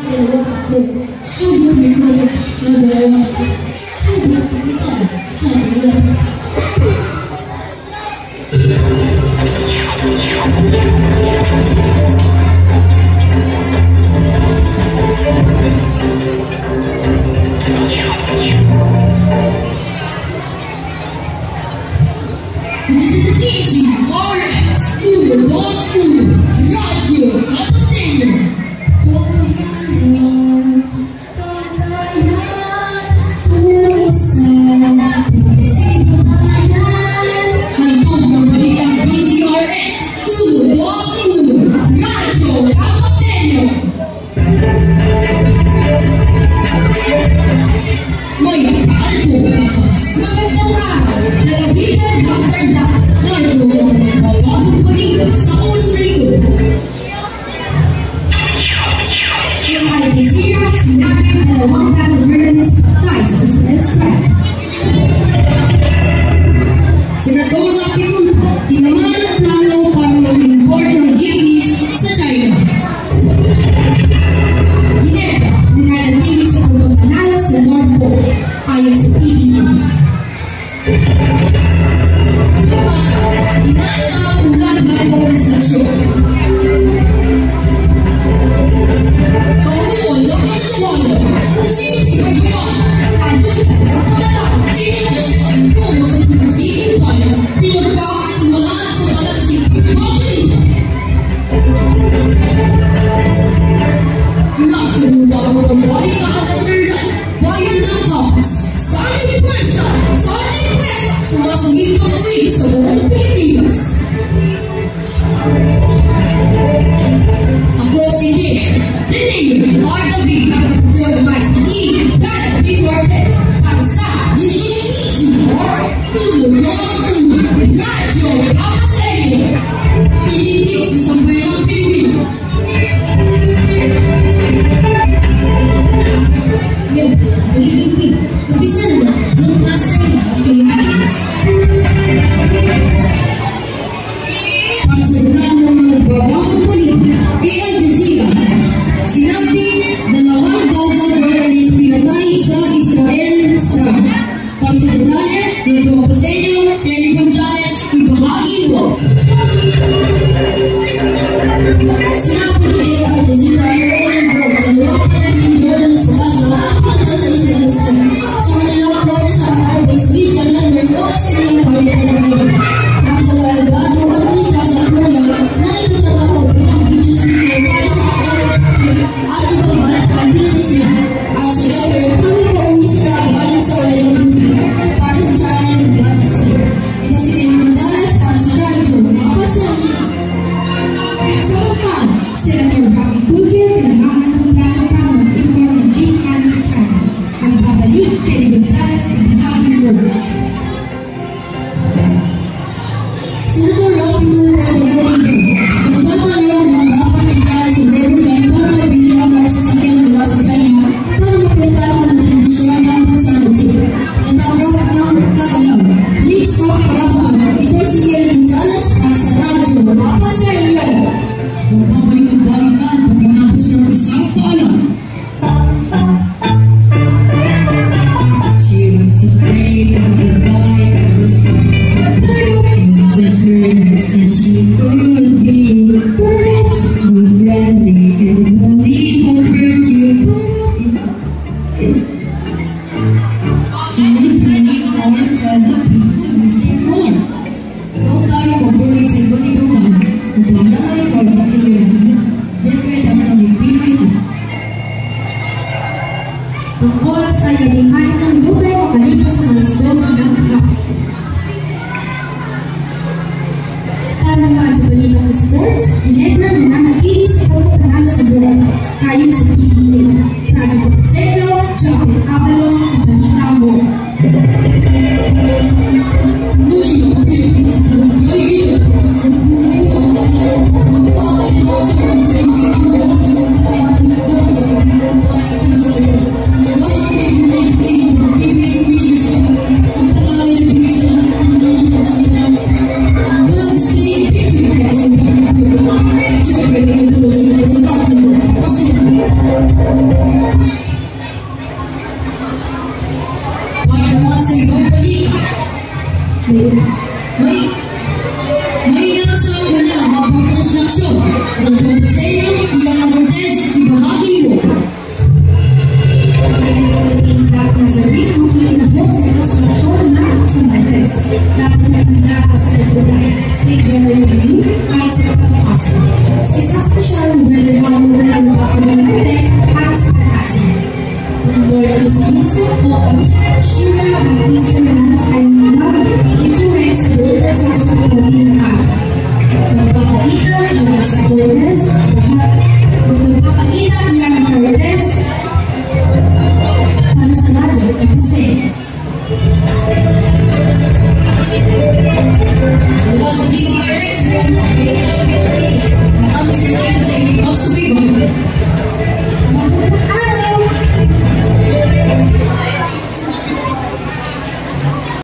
dalawang takbo. Subok ito sa dalawang takbo. Subok ito sa dalawang takbo. DZRX 121 Radio Kapasenyo. Handog ng balitang DZRX 121 Radio Kapasenyo. May paalto kapas. Magandang araw. Nalabitan ng tanda. Narito ang nagpapagong balita sa oras na ito. Ang Al Jazeera sinabi ng dalawang kasa journalist patay sa Israel strike. Senador Lapidun, tinamaan ang plano para mag-import ng jeepneys sa China. Ginebra, ninanatili sa pagpapanala sa North Pole ayon sa PBB. Inasa ang ulan ng konstruksyon. Kaukuan ng pagkawalan. Sinisipagyan. Kadutan ng pagkatang. Tinagyan. Puno sa pagkasiling bayan. Pinagkakatiwalaan sa malaking pagpapalitan. Nasa lugar ng balitaan ng Tergan. Bayan ng Kapas. Sana ni Pwesa. Sumasangit ang ulit sa buong Pilipinas. Ako si Nick, Dinayo, RW, for my city, Dada B. Cortez, ang sa DZRX 121 Radio Kapasenyo. Pinitig sa sambayang Pilipino. Pilipin, kapisan na ang pasay ng Pilipinas. Pagsagaan ng mga nagbabawang politika, Al Jazeera, sinabi dalawang Gaza journalist pinatay sa Israel sa pagsagaan ng Kapasenyo, Kelly Gonzalez, ibahagi mo. Sinabi ni Al Jazeera dalawang Palestinian journalist sa Gaza pinatay sa Israel sa kanilang proses sa Airbase Media Network o kasi nilang palitan ng iba. Ang sa Galgado at Isla sa Korea na nagtatrabaho bilang video speaker para sa at ibang balat ang pinatay sila. At sa Galgado, kami po uwi sila galing sa kanilang duty para sa China ng Gaza City. Ito si Kelly Gonzalez para sa radyo Kapasenyo. Sa Kapan, Senator Bobby Tulfo pinamahan ng plano ng import ng jeepman sa China. Ang babalik kay Gonzalez ang bahagi mo. Senador Lapidun ang nagtatayo ng dapat itali sa government para mabilihan para sa sakyan mula sa China para mapalitan ng kondisyon ng pagsamuti. Natawag ng kagalaw. Rick Sokarafan, ito si Kelly Gonzalez para sa radyo Kapasenyo. Magbabalik ang balikan pagkatapos ng isang paalam. She was afraid of the bite. She was as nervous as she could be. Birds were friendly and the leaves won't hurt you. She was really forward to the people to receive more. Huwag tayo mabuhay sa iba't ibang mga. Ang pagdala ito ay titiluhan na. Depende ang Pilipino ito. Para naman sa ibang balik. May nasa wala habang construction. Ang Jose, Ivan Cortez, Ivan